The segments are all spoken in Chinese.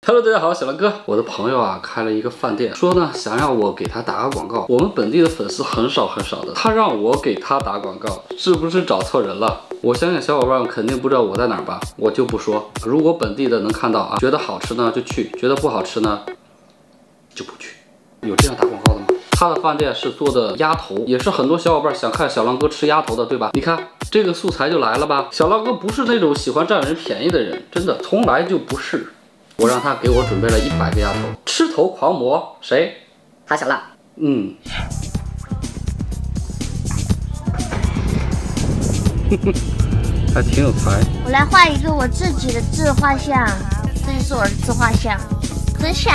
Hello， 大家好，小狼哥，我的朋友啊开了一个饭店，说呢想让我给他打个广告。我们本地的粉丝很少的，他让我给他打广告，是不是找错人了？我相信小伙伴们肯定不知道我在哪儿吧，我就不说。如果本地的能看到啊，觉得好吃呢就去，觉得不好吃呢就不去。有这样打广告的吗？他的饭店是做的鸭头，也是很多小伙伴想看小狼哥吃鸭头的，对吧？你看这个素材就来了吧。小狼哥不是那种喜欢占人便宜的人，真的从来就不是。我让他给我准备了100个鸭头，吃头狂魔谁？ 哈小浪。 还挺有才。 我来画一个我自己的自画像，这就是我的自画像，真像。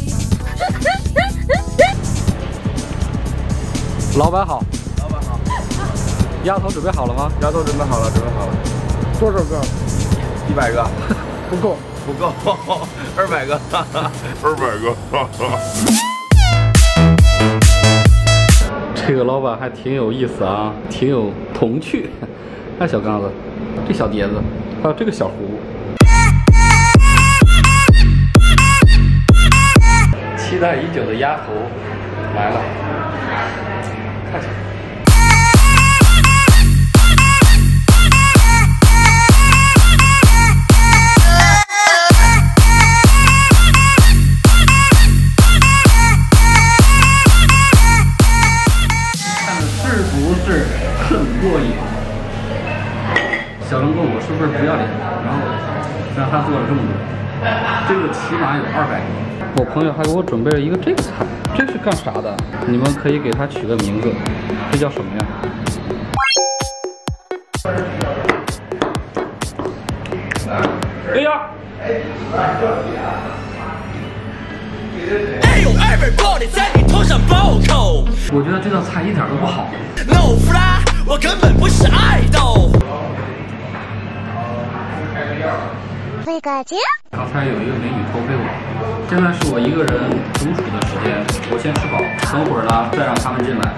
老板好，老板好。鸭头准备好了吗？ 鸭头准备好了，多少个？100个，不够，200个，200个。 这个老板还挺有意思啊，挺有童趣。看小刚子，这小碟子，还有这个小壶。期待已久的鸭头来了，看起来。很过瘾。小狼哥，我是不是不要脸？然后让他做了这么多，这个起码有200个。我朋友还给我准备了一个这个菜，这是干啥的？你们可以给它取个名字，这叫什么呀？哎呀！在你头上暴扣。我觉得这道菜一点都不好。老夫啦，我根本不是爱豆。 这个姐， 刚才有一个美女偷窥我，现在是我一个人独处的时间，我先吃饱，等会儿呢再让他们进来。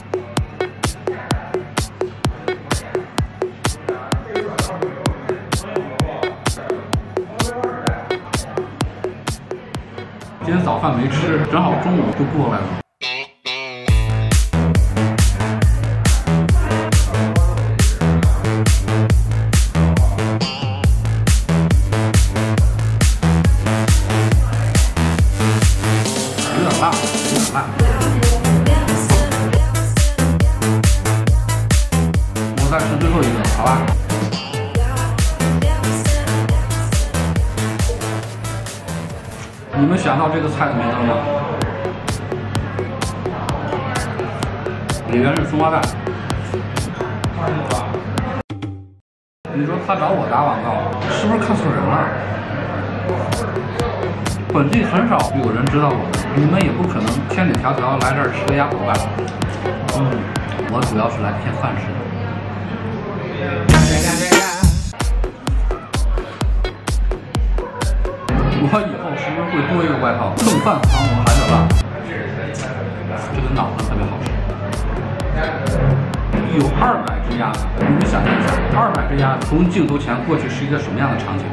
今天早饭没吃，正好中午就过来了。有点辣，我再吃最后一个，好吧？你们想到这个菜的名字了吗？里面是松花蛋。你说他找我打广告，是不是看错人了？本地很少有人知道我的，你们也不可能千里迢迢来这儿吃个鸭头吧？我主要是来骗饭吃的。我以后是不是会多一个外号？蹭饭狂魔韩小浪。这个脑子特别好吃。有200只鸭子，你们想象一下，200只鸭子从镜头前过去是一个什么样的场景？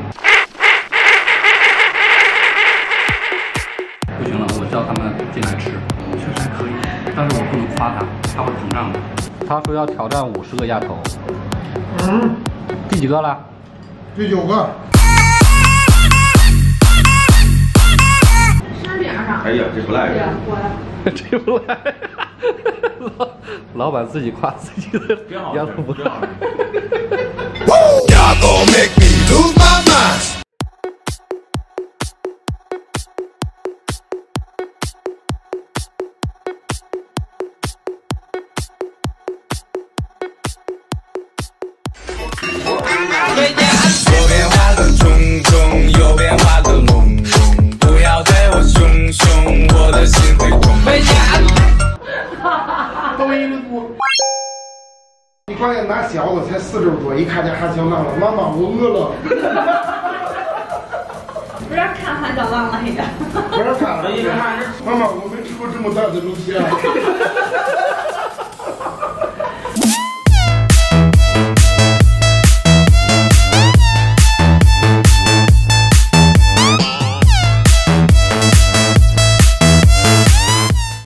不行了，我叫他们进来吃，确实还可以，但是我不能夸他，他会膨胀的。他说要挑战50个鸭头。第几个了？ 第9个。哎呀，这不赖人， 这不赖。老板自己夸自己的鸭头不赖。 左边画的重重，右边画的隆隆，不要对我凶凶，我的心会痛。回家。 抖音不？你发现拿小子才40多，一看见韩小浪了，妈妈我饿了。 不让看韩小浪了已经。 不让看了，妈妈我没吃过这么大的东西啊。